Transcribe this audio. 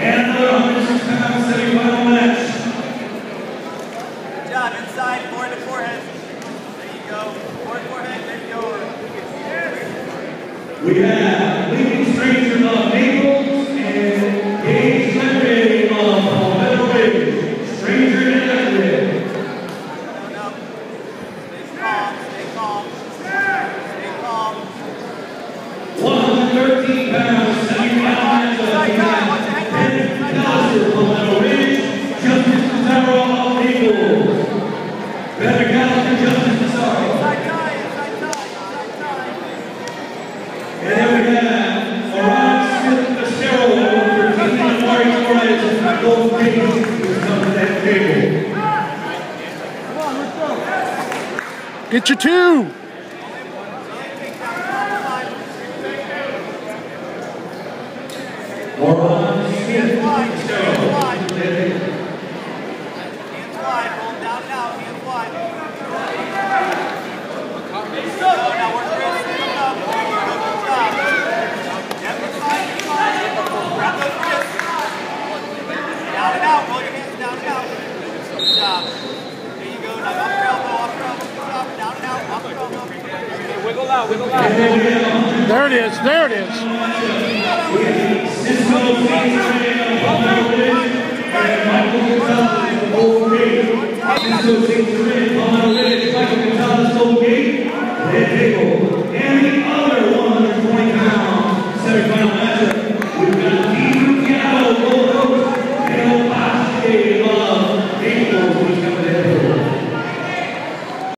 And another 106-pound semi-final match. Good job, inside, forward to forehead. There you go. Forward forehead, there you go. We have Leading Stranger of Naples and Gage Leonard of Palmetto Ridge. Stranger and Leonard. No. Stay calm, stay calm. Stay calm. 113 pounds, semi-final match of Ben Gallagher of Palmetto Ridge, Justice Pizarro of Naples. Ben Gallagher, Justice Pizarro. Inside tie. And then we have Oran Smith-Estero for Team Amari Torres and Golden King, who's coming to that table. Get your two. Oran Smith-Estero. Hands wide, roll down and out, hands wide. Now work your wrists, coming up. There you go, good job. Yep, it's fine. Grab those wrists. Down and out, roll your hands down and out. Good job. There you go, now up your elbow, good job. Down and out, up your elbow. Wiggle out. There it is. Cisco St.